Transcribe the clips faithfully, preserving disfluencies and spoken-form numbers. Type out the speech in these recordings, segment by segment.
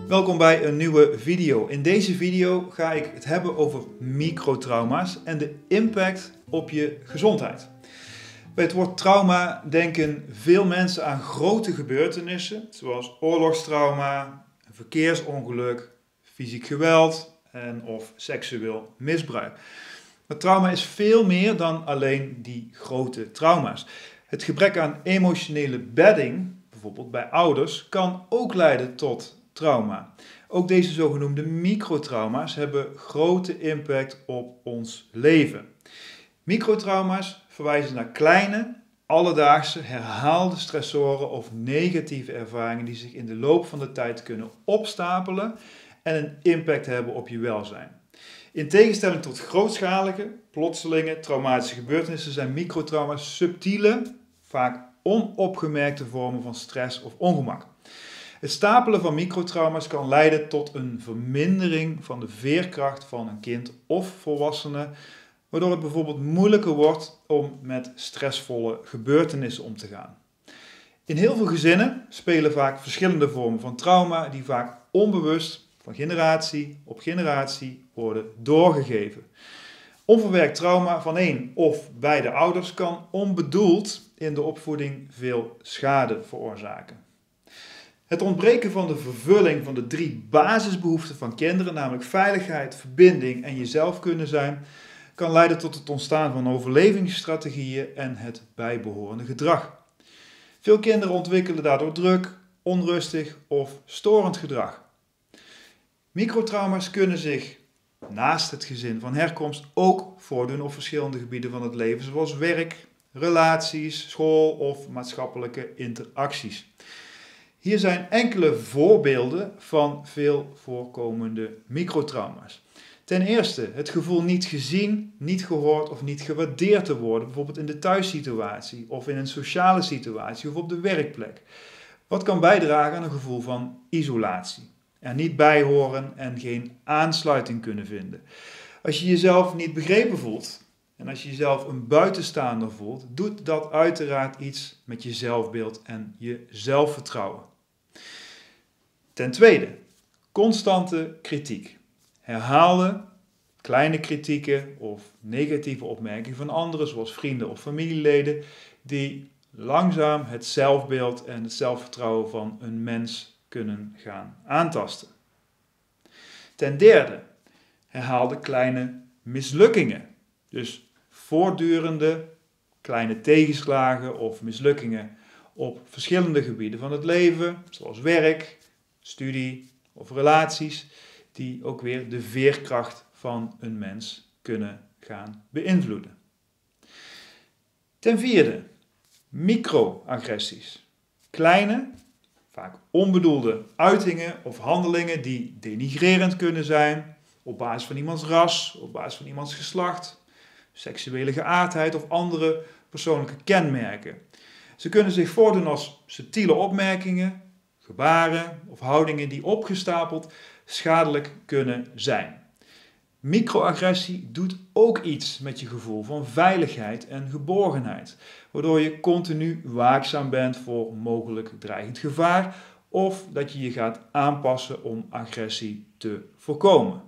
Welkom bij een nieuwe video. In deze video ga ik het hebben over microtrauma's en de impact op je gezondheid. Bij het woord trauma denken veel mensen aan grote gebeurtenissen, zoals oorlogstrauma, een verkeersongeluk, fysiek geweld en of seksueel misbruik. Maar trauma is veel meer dan alleen die grote trauma's. Het gebrek aan emotionele bedding, bijvoorbeeld bij ouders, kan ook leiden tot trauma. Ook deze zogenoemde microtrauma's hebben grote impact op ons leven. Microtrauma's verwijzen naar kleine, alledaagse, herhaalde stressoren of negatieve ervaringen die zich in de loop van de tijd kunnen opstapelen en een impact hebben op je welzijn. In tegenstelling tot grootschalige, plotselinge, traumatische gebeurtenissen zijn microtrauma's subtiele, vaak onopgemerkte vormen van stress of ongemak. Het stapelen van microtrauma's kan leiden tot een vermindering van de veerkracht van een kind of volwassene, waardoor het bijvoorbeeld moeilijker wordt om met stressvolle gebeurtenissen om te gaan. In heel veel gezinnen spelen vaak verschillende vormen van trauma die vaak onbewust van generatie op generatie worden doorgegeven. Onverwerkt trauma van één of beide ouders kan onbedoeld in de opvoeding veel schade veroorzaken. Het ontbreken van de vervulling van de drie basisbehoeften van kinderen, namelijk veiligheid, verbinding en jezelf kunnen zijn, kan leiden tot het ontstaan van overlevingsstrategieën en het bijbehorende gedrag. Veel kinderen ontwikkelen daardoor druk, onrustig of storend gedrag. Microtrauma's kunnen zich naast het gezin van herkomst ook voordoen op verschillende gebieden van het leven, zoals werk, relaties, school of maatschappelijke interacties. Hier zijn enkele voorbeelden van veel voorkomende microtrauma's. Ten eerste het gevoel niet gezien, niet gehoord of niet gewaardeerd te worden, bijvoorbeeld in de thuissituatie of in een sociale situatie of op de werkplek. Wat kan bijdragen aan een gevoel van isolatie, er niet bij horen en geen aansluiting kunnen vinden. Als je jezelf niet begrepen voelt en als je jezelf een buitenstaander voelt, doet dat uiteraard iets met je zelfbeeld en je zelfvertrouwen. Ten tweede, constante kritiek. Herhaalde, kleine kritieken of negatieve opmerkingen van anderen, zoals vrienden of familieleden, die langzaam het zelfbeeld en het zelfvertrouwen van een mens kunnen gaan aantasten. Ten derde, herhaalde kleine mislukkingen. Dus voortdurende kleine tegenslagen of mislukkingen op verschillende gebieden van het leven, zoals werk, studie of relaties, die ook weer de veerkracht van een mens kunnen gaan beïnvloeden. Ten vierde, microagressies. Kleine, vaak onbedoelde uitingen of handelingen die denigrerend kunnen zijn op basis van iemands ras, op basis van iemands geslacht, seksuele geaardheid of andere persoonlijke kenmerken. Ze kunnen zich voordoen als subtiele opmerkingen, gebaren of houdingen die opgestapeld schadelijk kunnen zijn. Microagressie doet ook iets met je gevoel van veiligheid en geborgenheid, waardoor je continu waakzaam bent voor mogelijk dreigend gevaar of dat je je gaat aanpassen om agressie te voorkomen.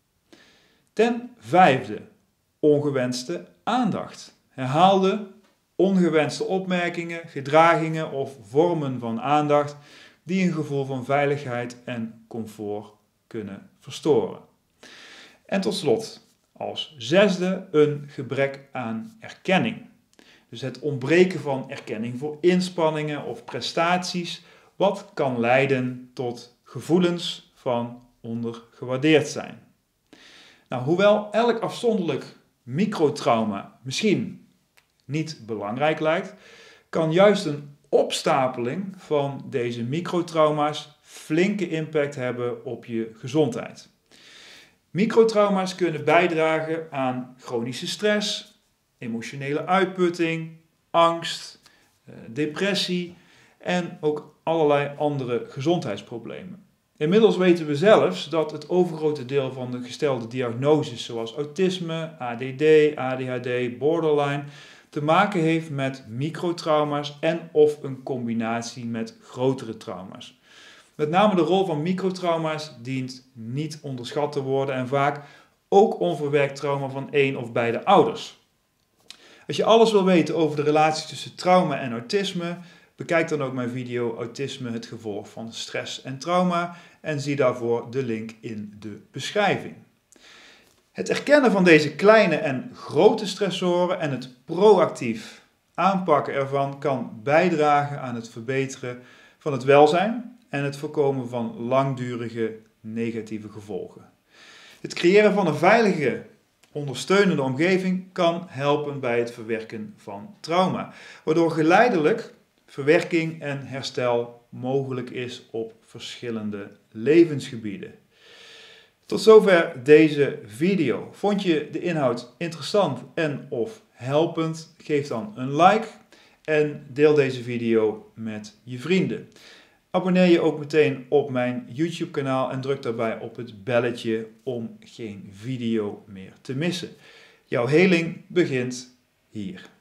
Ten vijfde, ongewenste aandacht. Herhaalde, ongewenste opmerkingen, gedragingen of vormen van aandacht die een gevoel van veiligheid en comfort kunnen verstoren. En tot slot, als zesde, een gebrek aan erkenning. Dus het ontbreken van erkenning voor inspanningen of prestaties, wat kan leiden tot gevoelens van ondergewaardeerd zijn. Nou, hoewel elk afzonderlijk microtrauma misschien niet belangrijk lijkt, kan juist een opstapeling van deze microtrauma's flinke impact hebben op je gezondheid. Microtrauma's kunnen bijdragen aan chronische stress, emotionele uitputting, angst, depressie en ook allerlei andere gezondheidsproblemen. Inmiddels weten we zelfs dat het overgrote deel van de gestelde diagnoses zoals autisme, A D D, A D H D, borderline te maken heeft met microtrauma's en of een combinatie met grotere trauma's. Met name de rol van microtrauma's dient niet onderschat te worden en vaak ook onverwerkt trauma van één of beide ouders. Als je alles wil weten over de relatie tussen trauma en autisme, bekijk dan ook mijn video Autisme, het gevolg van stress en trauma en zie daarvoor de link in de beschrijving. Het erkennen van deze kleine en grote stressoren en het proactief aanpakken ervan kan bijdragen aan het verbeteren van het welzijn en het voorkomen van langdurige negatieve gevolgen. Het creëren van een veilige, ondersteunende omgeving kan helpen bij het verwerken van trauma, waardoor geleidelijk verwerking en herstel mogelijk is op verschillende levensgebieden. Tot zover deze video. Vond je de inhoud interessant en of helpend? Geef dan een like en deel deze video met je vrienden. Abonneer je ook meteen op mijn YouTube kanaal en druk daarbij op het belletje om geen video meer te missen. Jouw heling begint hier.